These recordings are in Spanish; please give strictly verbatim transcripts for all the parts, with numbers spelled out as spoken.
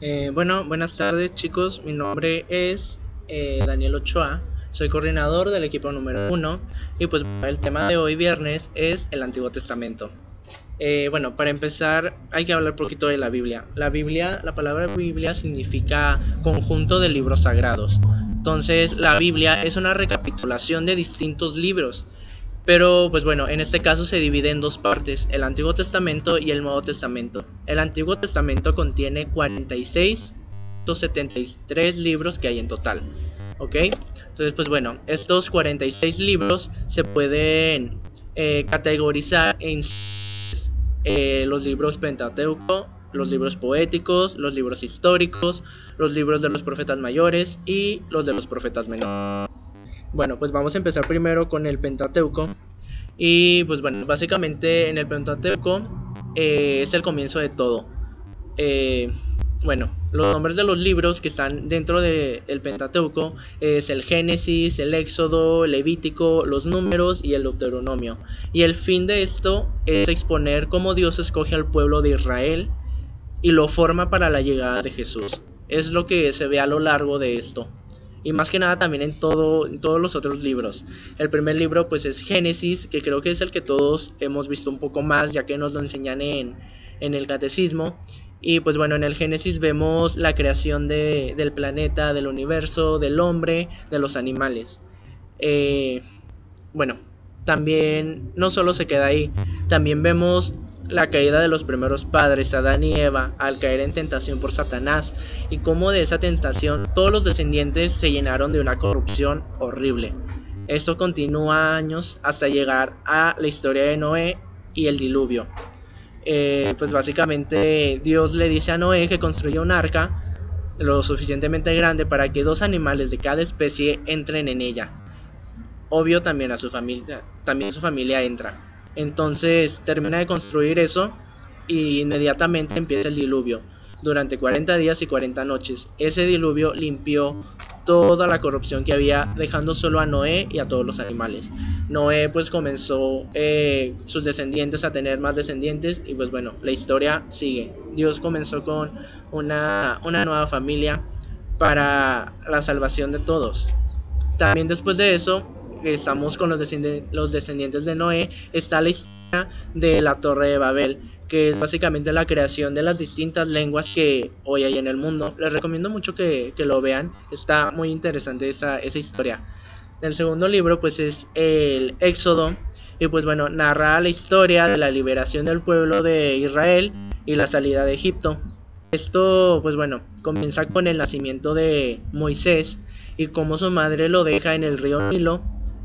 Eh, bueno, buenas tardes chicos, mi nombre es eh, Daniel Ochoa, soy coordinador del equipo número uno y pues el tema de hoy viernes es el Antiguo Testamento. Eh, bueno, para empezar hay que hablar un poquito de la Biblia. La Biblia, la palabra Biblia significa conjunto de libros sagrados. Entonces la Biblia es una recapitulación de distintos libros. Pero pues bueno, en este caso se divide en dos partes, el Antiguo Testamento y el Nuevo Testamento. El Antiguo Testamento contiene cuarenta y seis, setenta y tres libros que hay en total, ¿ok? Entonces pues bueno, estos cuarenta y seis libros se pueden eh, categorizar en eh, los libros Pentateuco, los libros poéticos, los libros históricos, los libros de los profetas mayores y los de los profetas menores. Bueno, pues vamos a empezar primero con el Pentateuco. Y pues bueno, básicamente en el Pentateuco eh, es el comienzo de todo. Eh, bueno, los nombres de los libros que están dentro del Pentateuco es el Génesis, el Éxodo, el Levítico, los Números y el Deuteronomio. Y el fin de esto es exponer cómo Dios escoge al pueblo de Israel y lo forma para la llegada de Jesús. Es lo que se ve a lo largo de esto. Y más que nada también en, todo, en todos los otros libros. El primer libro pues es Génesis, que creo que es el que todos hemos visto un poco más, ya que nos lo enseñan en, en el catecismo. Y pues bueno, en el Génesis vemos la creación de, del planeta, del universo, del hombre, de los animales. Eh, bueno, también no solo se queda ahí, también vemos la caída de los primeros padres, Adán y Eva, al caer en tentación por Satanás, y cómo de esa tentación todos los descendientes se llenaron de una corrupción horrible. Esto continúa años hasta llegar a la historia de Noé y el diluvio. Eh, pues básicamente Dios le dice a Noé que construya un arca lo suficientemente grande para que dos animales de cada especie entren en ella. Obvio también a su familia, también su familia entra. Entonces termina de construir eso y inmediatamente empieza el diluvio. Durante cuarenta días y cuarenta noches, ese diluvio limpió toda la corrupción que había, dejando solo a Noé y a todos los animales. Noé pues comenzó eh, sus descendientes a tener más descendientes y pues bueno, la historia sigue. Dios comenzó con una, una nueva familia para la salvación de todos. También después de eso, estamos con los, descend los descendientes de Noé, está la historia de la Torre de Babel, que es básicamente la creación de las distintas lenguas que hoy hay en el mundo. Les recomiendo mucho que, que lo vean, está muy interesante esa, esa historia. El segundo libro pues es el Éxodo, y pues bueno, narra la historia de la liberación del pueblo de Israel y la salida de Egipto. Esto pues bueno, comienza con el nacimiento de Moisés y cómo su madre lo deja en el río Nilo.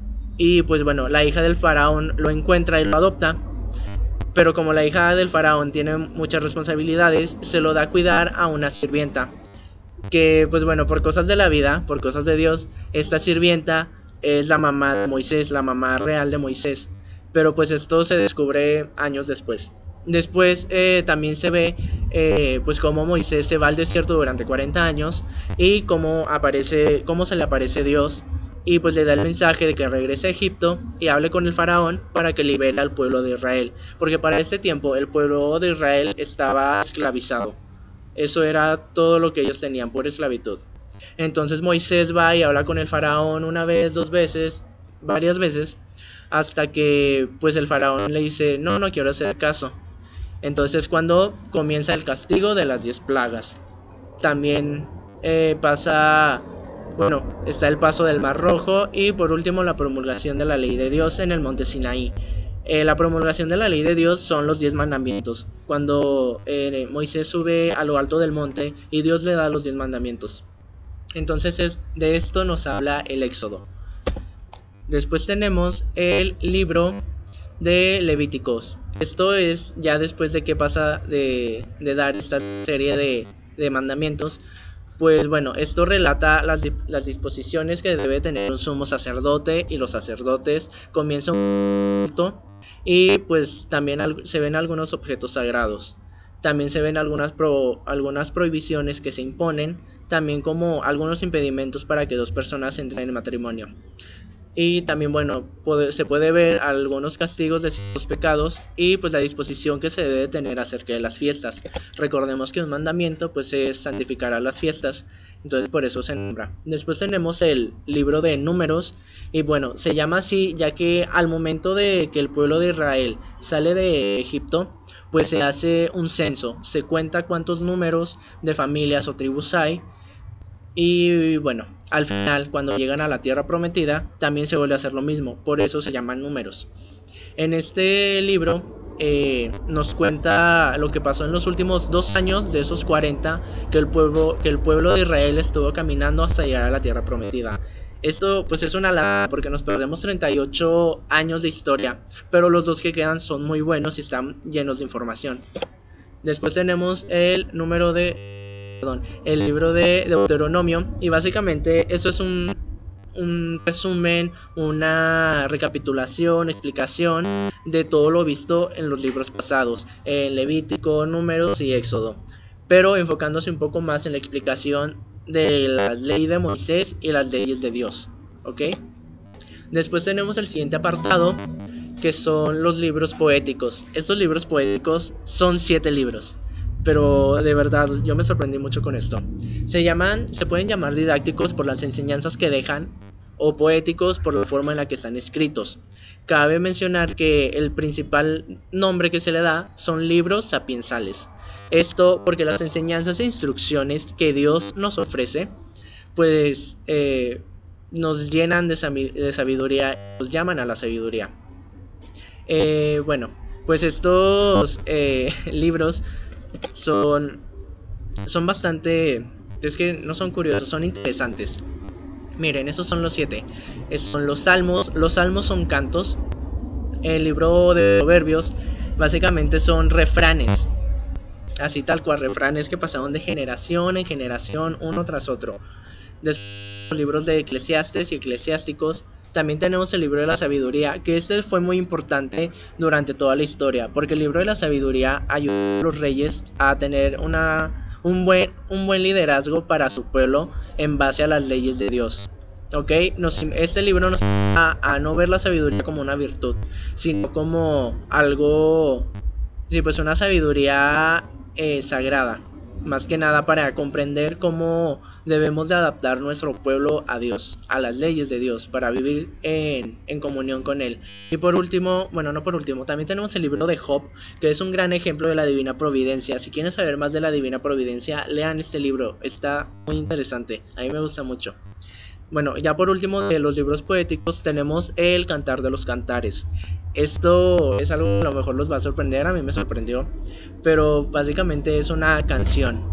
Y pues bueno, la hija del faraón lo encuentra y lo adopta. Pero como la hija del faraón tiene muchas responsabilidades, se lo da a cuidar a una sirvienta. Que pues bueno, por cosas de la vida, por cosas de Dios, esta sirvienta es la mamá de Moisés, la mamá real de Moisés. Pero pues esto se descubre años después. Después eh, también se ve eh, pues cómo Moisés se va al desierto durante cuarenta años y cómo, aparece, cómo se le aparece Dios. Y pues le da el mensaje de que regrese a Egipto y hable con el faraón para que libere al pueblo de Israel, porque para este tiempo el pueblo de Israel estaba esclavizado. Eso era todo lo que ellos tenían por esclavitud. Entonces Moisés va y habla con el faraón una vez, dos veces, varias veces, hasta que pues el faraón le dice no, no quiero hacer caso. Entonces cuando comienza el castigo de las diez plagas. También eh, pasa... Bueno, está el paso del Mar Rojo y por último la promulgación de la ley de Dios en el monte Sinaí. Eh, la promulgación de la ley de Dios son los diez mandamientos, cuando eh, Moisés sube a lo alto del monte y Dios le da los diez mandamientos. Entonces es, de esto nos habla el Éxodo. Después tenemos el libro de Levíticos. Esto es ya después de que pasa de, de dar esta serie de, de mandamientos. Pues bueno, esto relata las, las disposiciones que debe tener un sumo sacerdote, y los sacerdotes comienzan un culto y pues también se ven algunos objetos sagrados. También se ven algunas, pro, algunas prohibiciones que se imponen, también como algunos impedimentos para que dos personas entren en matrimonio. Y también, bueno, puede, se puede ver algunos castigos de ciertos pecados y pues la disposición que se debe tener acerca de las fiestas. Recordemos que un mandamiento pues es santificar a las fiestas, entonces por eso se nombra. Después tenemos el libro de Números, y bueno, se llama así ya que al momento de que el pueblo de Israel sale de Egipto, pues se hace un censo, se cuenta cuántos números de familias o tribus hay. Y bueno, al final, cuando llegan a la tierra prometida, también se vuelve a hacer lo mismo, por eso se llaman Números. En este libro eh, nos cuenta lo que pasó en los últimos dos años de esos cuarenta que el pueblo, que el pueblo de Israel estuvo caminando hasta llegar a la tierra prometida. Esto pues es una lástima porque nos perdemos treinta y ocho años de historia, pero los dos que quedan son muy buenos y están llenos de información. Después tenemos el número de... Perdón, el libro de Deuteronomio, y básicamente esto es un, un resumen, una recapitulación, explicación de todo lo visto en los libros pasados, en Levítico, Números y Éxodo, pero enfocándose un poco más en la explicación de la ley de Moisés y las leyes de Dios, ¿ok? Después tenemos el siguiente apartado, que son los libros poéticos. Estos libros poéticos son siete libros, pero de verdad yo me sorprendí mucho con esto. Se llaman, se pueden llamar didácticos por las enseñanzas que dejan, o poéticos por la forma en la que están escritos. Cabe mencionar que el principal nombre que se le da son libros sapiensales. Esto porque las enseñanzas e instrucciones que Dios nos ofrece, pues eh, nos llenan de, sab- de sabiduría, nos llaman a la sabiduría. Eh, bueno, pues estos eh, libros son, son bastante, es que no son curiosos, son interesantes. Miren, esos son los siete. Esos son los salmos. Los salmos son cantos. El libro de Proverbios básicamente son refranes, así tal cual, refranes que pasaron de generación en generación, uno tras otro. Después los libros de Eclesiastes y Eclesiásticos. También tenemos el libro de la sabiduría, que este fue muy importante durante toda la historia, porque el libro de la sabiduría ayudó a los reyes a tener una, un, buen, un buen liderazgo para su pueblo en base a las leyes de Dios. ¿Ok? Nos, este libro nos ayuda a no ver la sabiduría como una virtud, sino como algo, sí, pues una sabiduría eh, sagrada, más que nada para comprender cómo debemos de adaptar nuestro pueblo a Dios, a las leyes de Dios, para vivir en, en comunión con Él. Y por último, bueno, no por último, también tenemos el libro de Job, que es un gran ejemplo de la divina providencia. Si quieren saber más de la divina providencia, lean este libro, está muy interesante, a mí me gusta mucho. Bueno, ya por último, de los libros poéticos tenemos el Cantar de los Cantares. Esto es algo que a lo mejor los va a sorprender, a mí me sorprendió, pero básicamente es una canción.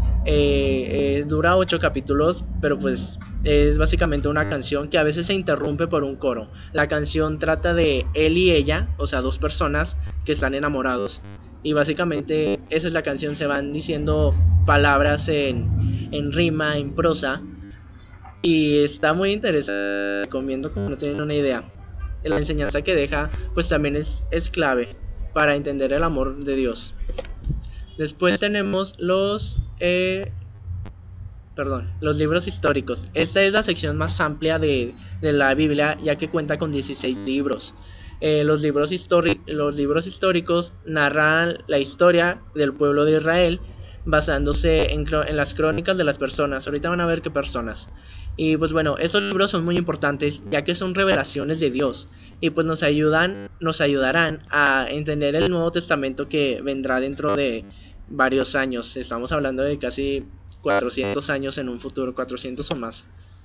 Eh, eh, dura ocho capítulos, pero pues es básicamente una canción que a veces se interrumpe por un coro. La canción trata de él y ella, o sea, dos personas que están enamorados. Y básicamente esa es la canción, se van diciendo palabras en, en rima, en prosa. Y está muy interesante, recomiendo como no tienen una idea. La enseñanza que deja pues también es, es clave para entender el amor de Dios. Después tenemos los eh, perdón, los libros históricos. Esta es la sección más amplia de, de la Biblia, ya que cuenta con dieciséis libros. Eh, los, libros histori- los libros históricos narran la historia del pueblo de Israel, basándose en, en las crónicas de las personas. Ahorita van a ver qué personas. Y pues bueno, esos libros son muy importantes, ya que son revelaciones de Dios, y pues nos ayudan, nos ayudarán a entender el Nuevo Testamento que vendrá dentro de varios años. Estamos hablando de casi cuatrocientos años en un futuro, cuatrocientos o más.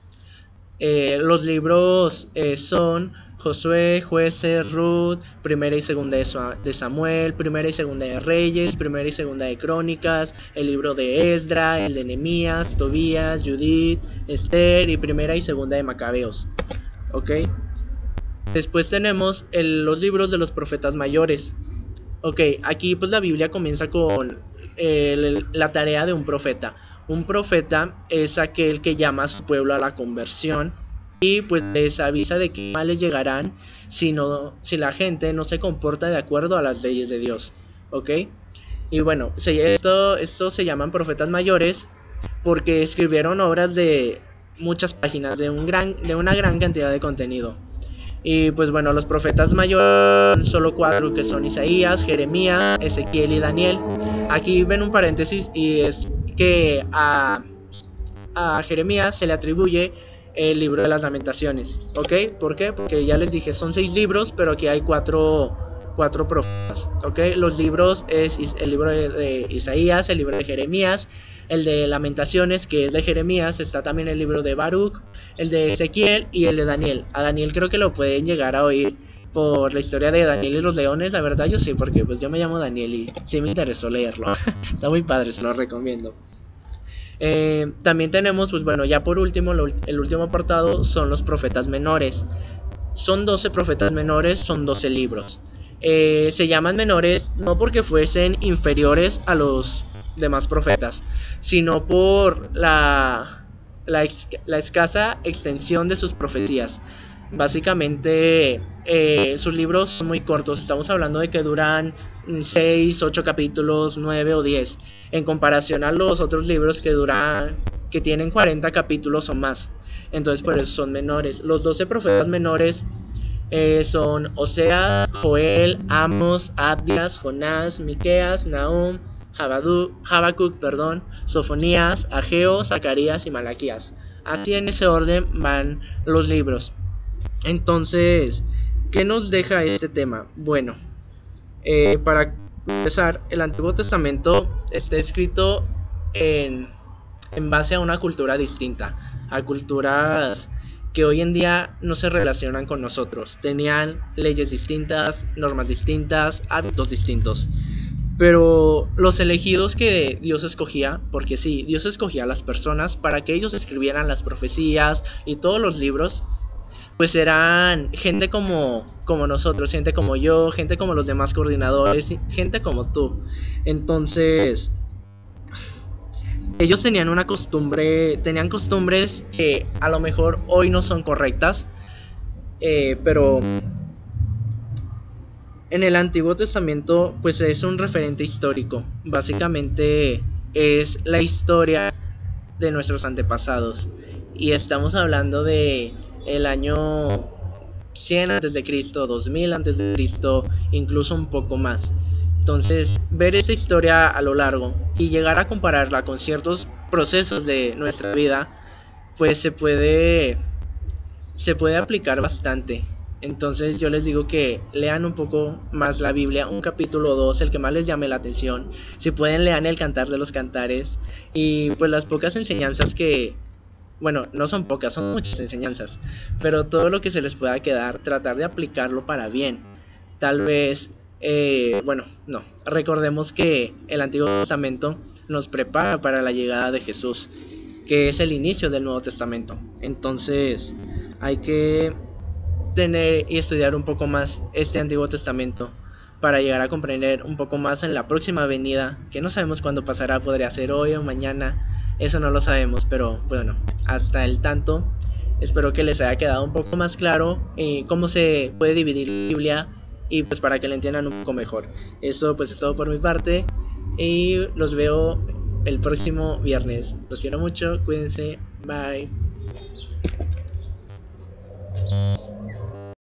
Eh, los libros eh, son Josué, Jueces, Ruth, Primera y Segunda de Samuel, Primera y Segunda de Reyes, Primera y Segunda de Crónicas, el libro de Esdra, el de Nehemías, Tobías, Judith, Esther y Primera y Segunda de Macabeos. ¿Ok? Después tenemos el, los libros de los profetas mayores. Ok, aquí pues la Biblia comienza con eh, la tarea de un profeta. Un profeta es aquel que llama a su pueblo a la conversión y pues les avisa de qué males llegarán si, no, si la gente no se comporta de acuerdo a las leyes de Dios. ¿Ok? Y bueno, se, esto, esto se llaman profetas mayores porque escribieron obras de, muchas páginas, de, un gran, de una gran cantidad de contenido. Y pues bueno, los profetas mayores son solo cuatro, que son Isaías, Jeremías, Ezequiel y Daniel. Aquí ven un paréntesis, y es que a, a Jeremías se le atribuye el libro de las lamentaciones, ¿ok? ¿Por qué? Porque ya les dije, son seis libros, pero aquí hay cuatro, cuatro profetas, ¿ok? Los libros es el libro de, de Isaías, el libro de Jeremías, el de lamentaciones, que es de Jeremías, está también el libro de Baruch, el de Ezequiel y el de Daniel. A Daniel creo que lo pueden llegar a oír por la historia de Daniel y los leones, la verdad yo sí, porque pues yo me llamo Daniel y sí me interesó leerlo. Está muy padre, se lo recomiendo. Eh, también tenemos, pues bueno, ya por último, lo, el último apartado son los profetas menores. Son doce profetas menores, son doce libros. Eh, se llaman menores no porque fuesen inferiores a los demás profetas, sino por la, la, ex, la escasa extensión de sus profecías. Básicamente eh, sus libros son muy cortos, estamos hablando de que duran seis, ocho capítulos, nueve o diez, en comparación a los otros libros que duran, que tienen cuarenta capítulos o más. Entonces por eso son menores. Los doce profetas menores eh, son Oseas, Joel, Amos, Abdías, Jonás, Miqueas, Nahum, Habacuc, perdón, Sofonías, Ageo, Zacarías y Malaquías. Así en ese orden van los libros. Entonces, ¿qué nos deja este tema? Bueno, eh, para empezar, el Antiguo Testamento está escrito en, en base a una cultura distinta, a culturas que hoy en día no se relacionan con nosotros. Tenían leyes distintas, normas distintas, hábitos distintos. Pero los elegidos que Dios escogía, porque sí, Dios escogía a las personas para que ellos escribieran las profecías y todos los libros, pues eran gente como, como nosotros, gente como yo, gente como los demás coordinadores, gente como tú. Entonces, ellos tenían una costumbre, tenían costumbres que a lo mejor hoy no son correctas, eh, pero en el Antiguo Testamento pues es un referente histórico. Básicamente es la historia de nuestros antepasados, y estamos hablando de el año cien antes de Cristo, dos mil antes de Cristo, incluso un poco más. Entonces, ver esa historia a lo largo y llegar a compararla con ciertos procesos de nuestra vida, pues se puede se puede aplicar bastante. Entonces yo les digo que lean un poco más la Biblia, un capítulo o dos, el que más les llame la atención. Si pueden, lean el Cantar de los Cantares, y pues las pocas enseñanzas que, bueno, no son pocas, son muchas enseñanzas, pero todo lo que se les pueda quedar, tratar de aplicarlo para bien. Tal vez, eh, bueno, no, recordemos que el Antiguo Testamento nos prepara para la llegada de Jesús, que es el inicio del Nuevo Testamento. Entonces hay que tener y estudiar un poco más este Antiguo Testamento para llegar a comprender un poco más en la próxima venida, que no sabemos cuándo pasará, podría ser hoy o mañana, eso no lo sabemos, pero bueno, hasta el tanto, espero que les haya quedado un poco más claro eh, cómo se puede dividir la Biblia, y pues para que la entiendan un poco mejor. Esto pues es todo por mi parte, y los veo el próximo viernes. Los quiero mucho, cuídense, bye.